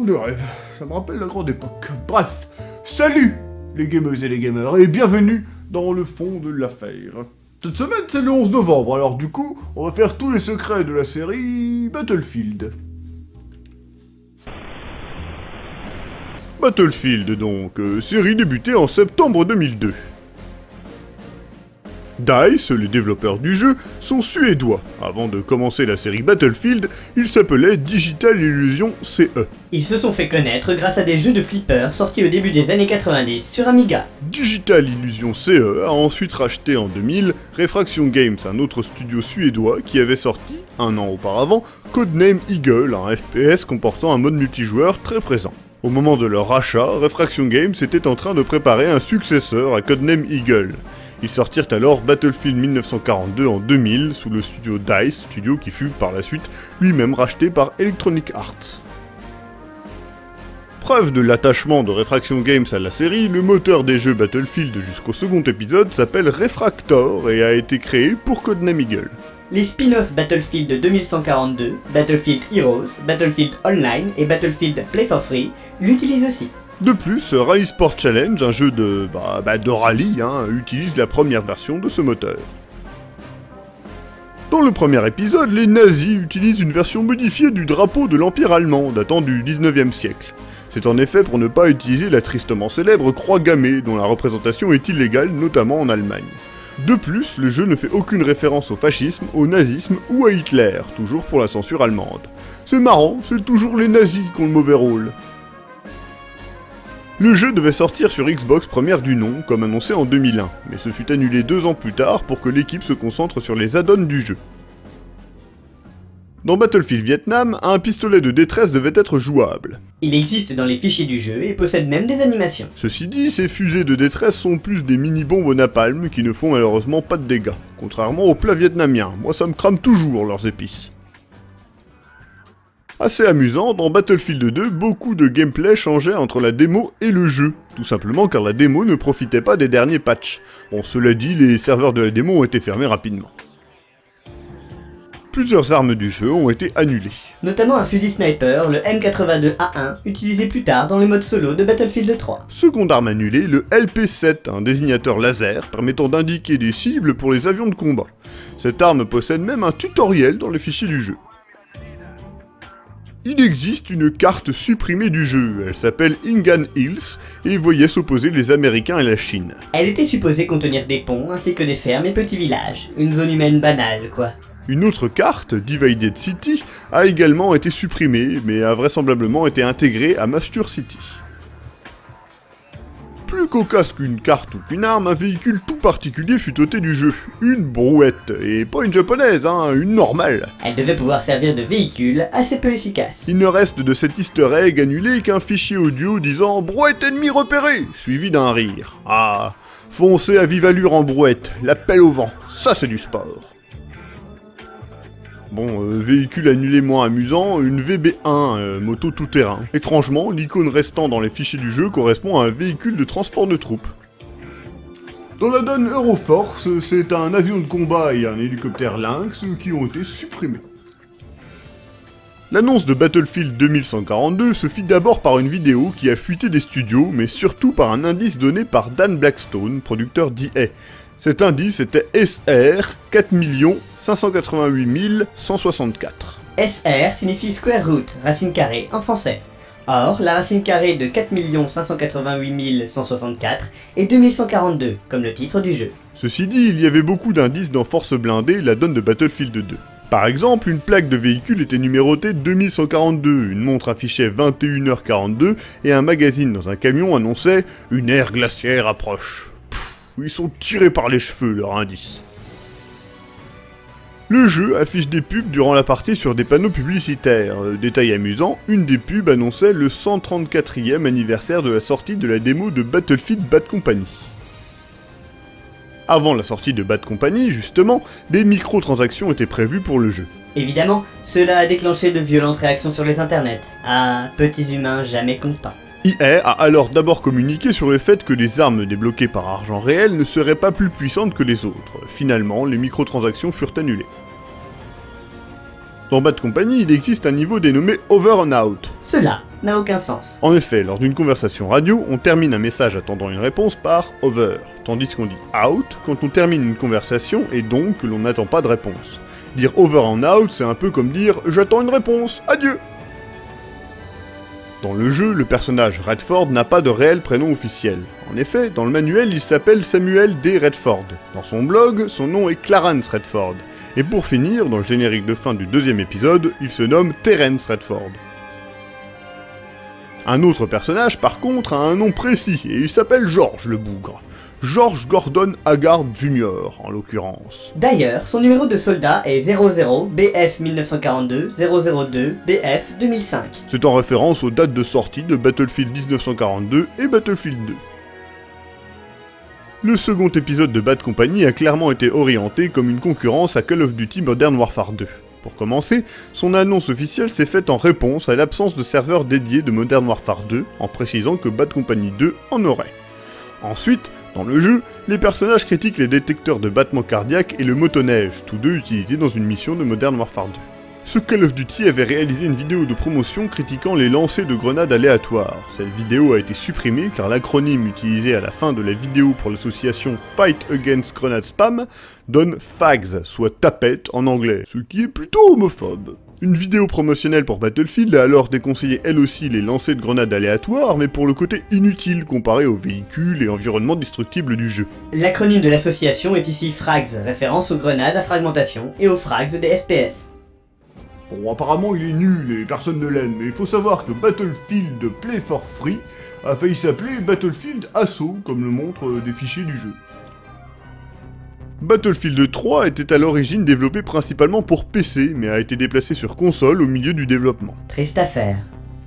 monde de rêve. Ça me rappelle la grande époque. Bref, salut les gameuses et les gamers, et bienvenue dans le fond de l'affaire. Cette semaine, c'est le 11 novembre, alors du coup, on va faire tous les secrets de la série Battlefield. Battlefield donc, série débutée en septembre 2002. DICE, les développeurs du jeu, sont suédois. Avant de commencer la série Battlefield, ils s'appelaient Digital Illusion CE. Ils se sont fait connaître grâce à des jeux de flipper sortis au début des années 90 sur Amiga. Digital Illusion CE a ensuite racheté en 2000 Refraction Games, un autre studio suédois qui avait sorti, un an auparavant, Codename Eagle, un FPS comportant un mode multijoueur très présent. Au moment de leur rachat, Refraction Games était en train de préparer un successeur à Codename Eagle. Ils sortirent alors Battlefield 1942 en 2000 sous le studio DICE, studio qui fut par la suite lui-même racheté par Electronic Arts. Preuve de l'attachement de Refraction Games à la série, le moteur des jeux Battlefield jusqu'au second épisode s'appelle Refractor et a été créé pour Codename Eagle. Les spin-offs Battlefield 2142, Battlefield Heroes, Battlefield Online et Battlefield Play for Free l'utilisent aussi. De plus, Rally Sport Challenge, un jeu de rallye, utilise la première version de ce moteur. Dans le premier épisode, les nazis utilisent une version modifiée du drapeau de l'Empire allemand, datant du 19e siècle. C'est en effet pour ne pas utiliser la tristement célèbre croix gammée, dont la représentation est illégale, notamment en Allemagne. De plus, le jeu ne fait aucune référence au fascisme, au nazisme ou à Hitler, toujours pour la censure allemande. C'est marrant, c'est toujours les nazis qui ont le mauvais rôle. Le jeu devait sortir sur Xbox première du nom, comme annoncé en 2001, mais ce fut annulé 2 ans plus tard pour que l'équipe se concentre sur les add-ons du jeu. Dans Battlefield Vietnam, un pistolet de détresse devait être jouable. Il existe dans les fichiers du jeu et possède même des animations. Ceci dit, ces fusées de détresse sont plus des mini-bombes au napalm qui ne font malheureusement pas de dégâts, contrairement aux plats vietnamiens, moi ça me crame toujours leurs épices. Assez amusant, dans Battlefield 2, beaucoup de gameplay changeait entre la démo et le jeu, tout simplement car la démo ne profitait pas des derniers patchs. Bon, cela dit, les serveurs de la démo ont été fermés rapidement. Plusieurs armes du jeu ont été annulées. Notamment un fusil sniper, le M82A1, utilisé plus tard dans le mode solo de Battlefield 3. Seconde arme annulée, le LP7, un désignateur laser permettant d'indiquer des cibles pour les avions de combat. Cette arme possède même un tutoriel dans les fichiers du jeu. Il existe une carte supprimée du jeu, elle s'appelle Ingan Hills, et voyait s'opposer les Américains et la Chine. Elle était supposée contenir des ponts ainsi que des fermes et petits villages, une zone humaine banale quoi. Une autre carte, Divided City, a également été supprimée, mais a vraisemblablement été intégrée à Master City. Plus cocasse qu'une carte ou qu'une arme, un véhicule tout particulier fut doté du jeu. Une brouette, et pas une japonaise, une normale. Elle devait pouvoir servir de véhicule assez peu efficace. Il ne reste de cet easter egg annulé qu'un fichier audio disant « Brouette ennemie repérée !» suivi d'un rire. Ah, foncer à vive allure en brouette, la pelle au vent, ça c'est du sport. Bon, véhicule annulé moins amusant, une VB1, moto tout-terrain. Étrangement, l'icône restant dans les fichiers du jeu correspond à un véhicule de transport de troupes. Dans la donne Euroforce, c'est un avion de combat et un hélicoptère Lynx qui ont été supprimés. L'annonce de Battlefield 2142 se fit d'abord par une vidéo qui a fuité des studios, mais surtout par un indice donné par Dan Blackstone, producteur d'EA. Cet indice était SR 4 588 164. SR signifie Square Root, racine carrée en français. Or, la racine carrée de 4 588 164 est 2142, comme le titre du jeu. Ceci dit, il y avait beaucoup d'indices dans Force Blindée, la donne de Battlefield 2. Par exemple, une plaque de véhicule était numérotée 2142, une montre affichait 21h42, et un magazine dans un camion annonçait « Une ère glaciaire approche ». Ils sont tirés par les cheveux, leur indice. Le jeu affiche des pubs durant la partie sur des panneaux publicitaires. Détail amusant, une des pubs annonçait le 134e anniversaire de la sortie de la démo de Battlefield Bad Company. Avant la sortie de Bad Company, justement, des microtransactions étaient prévues pour le jeu. Évidemment, cela a déclenché de violentes réactions sur les internets. Ah, petits humains jamais contents. EA a alors d'abord communiqué sur le fait que les armes débloquées par argent réel ne seraient pas plus puissantes que les autres. Finalement, les microtransactions furent annulées. Dans Bad Company, il existe un niveau dénommé Over and Out. Cela n'a aucun sens. En effet, lors d'une conversation radio, on termine un message attendant une réponse par over, tandis qu'on dit out quand on termine une conversation et donc que l'on n'attend pas de réponse. Dire over and out, c'est un peu comme dire j'attends une réponse, adieu. Dans le jeu, le personnage Redford n'a pas de réel prénom officiel. En effet, dans le manuel, il s'appelle Samuel D. Redford. Dans son blog, son nom est Clarence Redford. Et pour finir, dans le générique de fin du deuxième épisode, il se nomme Terence Redford. Un autre personnage, par contre, a un nom précis, et il s'appelle George le bougre. George Gordon Haggard Jr., en l'occurrence. D'ailleurs, son numéro de soldat est 00 BF 1942 002 BF 2005. C'est en référence aux dates de sortie de Battlefield 1942 et Battlefield 2. Le second épisode de Bad Company a clairement été orienté comme une concurrence à Call of Duty Modern Warfare 2. Pour commencer, son annonce officielle s'est faite en réponse à l'absence de serveur dédié de Modern Warfare 2, en précisant que Bad Company 2 en aurait. Ensuite, dans le jeu, les personnages critiquent les détecteurs de battements cardiaques et le motoneige, tous deux utilisés dans une mission de Modern Warfare 2. Ce Call of Duty avait réalisé une vidéo de promotion critiquant les lancers de grenades aléatoires. Cette vidéo a été supprimée car l'acronyme utilisé à la fin de la vidéo pour l'association Fight Against Grenade Spam donne FAGS, soit tapette en anglais, ce qui est plutôt homophobe. Une vidéo promotionnelle pour Battlefield a alors déconseillé elle aussi les lancers de grenades aléatoires, mais pour le côté inutile comparé aux véhicules et environnements destructibles du jeu. L'acronyme de l'association est ici FRAGS, référence aux grenades à fragmentation et aux frags des FPS. Bon, apparemment il est nul et personne ne l'aime, mais il faut savoir que Battlefield Play for Free a failli s'appeler Battlefield Assault, comme le montrent des fichiers du jeu. Battlefield 3 était à l'origine développé principalement pour PC, mais a été déplacé sur console au milieu du développement. Triste affaire.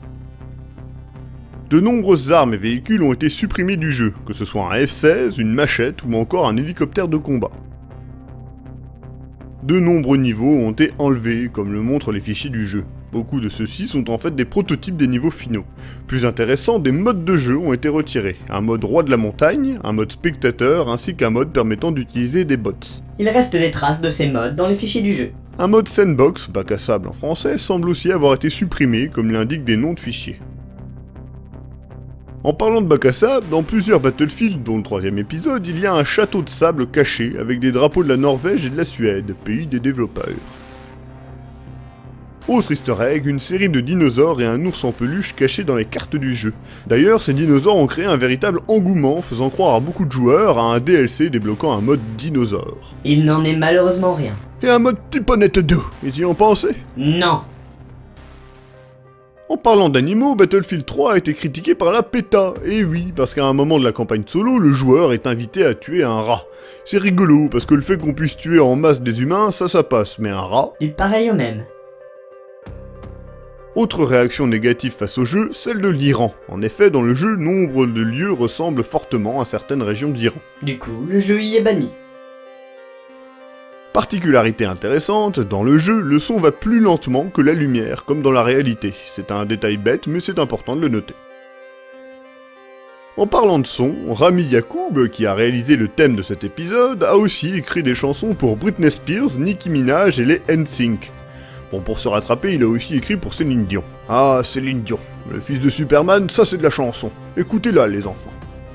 De nombreuses armes et véhicules ont été supprimés du jeu, que ce soit un F-16, une machette ou encore un hélicoptère de combat. De nombreux niveaux ont été enlevés, comme le montrent les fichiers du jeu. Beaucoup de ceux-ci sont en fait des prototypes des niveaux finaux. Plus intéressant, des modes de jeu ont été retirés. Un mode roi de la montagne, un mode spectateur, ainsi qu'un mode permettant d'utiliser des bots. Il reste des traces de ces modes dans les fichiers du jeu. Un mode sandbox, bac à sable en français, semble aussi avoir été supprimé, comme l'indiquent des noms de fichiers. En parlant de bac à sable, dans plusieurs Battlefield, dont le troisième épisode, il y a un château de sable caché avec des drapeaux de la Norvège et de la Suède, pays des développeurs. Autre easter egg, une série de dinosaures et un ours en peluche cachés dans les cartes du jeu. D'ailleurs, ces dinosaures ont créé un véritable engouement, faisant croire à beaucoup de joueurs à un DLC débloquant un mode dinosaure. Il n'en est malheureusement rien. Et un mode Tiponette 2, y en pensez? Non. En parlant d'animaux, Battlefield 3 a été critiqué par la PETA, et oui, parce qu'à un moment de la campagne solo, le joueur est invité à tuer un rat. C'est rigolo, parce que le fait qu'on puisse tuer en masse des humains, ça passe, mais un rat... Du pareil au même. Autre réaction négative face au jeu, celle de l'Iran. En effet, dans le jeu, nombre de lieux ressemblent fortement à certaines régions d'Iran. Du coup, le jeu y est banni. Particularité intéressante, dans le jeu, le son va plus lentement que la lumière, comme dans la réalité. C'est un détail bête, mais c'est important de le noter. En parlant de son, Rami Yacoub, qui a réalisé le thème de cet épisode, a aussi écrit des chansons pour Britney Spears, Nicki Minaj et les NSYNC. Bon, pour se rattraper, il a aussi écrit pour Céline Dion. Ah, Céline Dion, le fils de Superman, ça c'est de la chanson. Écoutez-la, les enfants.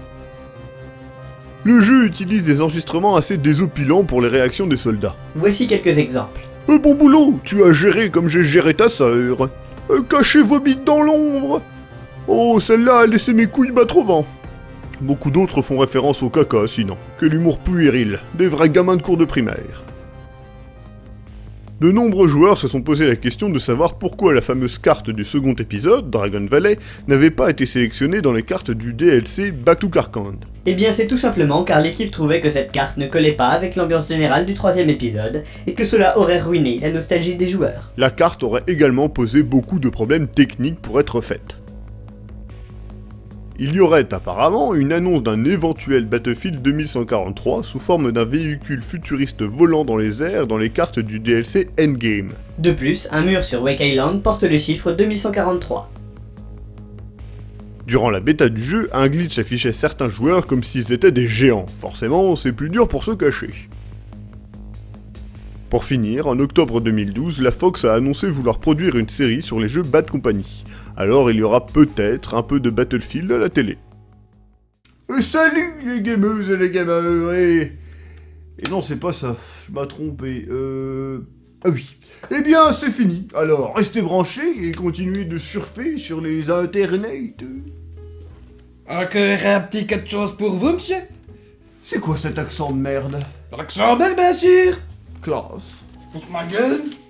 Le jeu utilise des enregistrements assez désopilants pour les réactions des soldats. Voici quelques exemples. Bon boulot, tu as géré comme j'ai géré ta sœur. Cachez vos bites dans l'ombre. Oh, celle-là a laissé mes couilles battre au vent. Beaucoup d'autres font référence au caca, sinon. Quel humour puéril, des vrais gamins de cours de primaire. De nombreux joueurs se sont posé la question de savoir pourquoi la fameuse carte du second épisode, Dragon Valley, n'avait pas été sélectionnée dans les cartes du DLC Back to Karkand. Eh bien c'est tout simplement car l'équipe trouvait que cette carte ne collait pas avec l'ambiance générale du troisième épisode, et que cela aurait ruiné la nostalgie des joueurs. La carte aurait également posé beaucoup de problèmes techniques pour être faite. Il y aurait apparemment une annonce d'un éventuel Battlefield 2143 sous forme d'un véhicule futuriste volant dans les airs dans les cartes du DLC Endgame. De plus, un mur sur Wake Island porte le chiffre 2143. Durant la bêta du jeu, un glitch affichait certains joueurs comme s'ils étaient des géants. Forcément, c'est plus dur pour se cacher. Pour finir, en octobre 2012, la Fox a annoncé vouloir produire une série sur les jeux Bad Company. Alors il y aura peut-être un peu de Battlefield à la télé. Salut les gameuses et les gamers et non, c'est pas ça, je m'ai trompé, Ah oui. Eh bien, c'est fini. Alors, restez branchés et continuez de surfer sur les internets. Encore un petit quelque chose pour vous, monsieur? C'est quoi cet accent de merde? L'accent belle, bien sûr! Classe. Pousse ma gueule!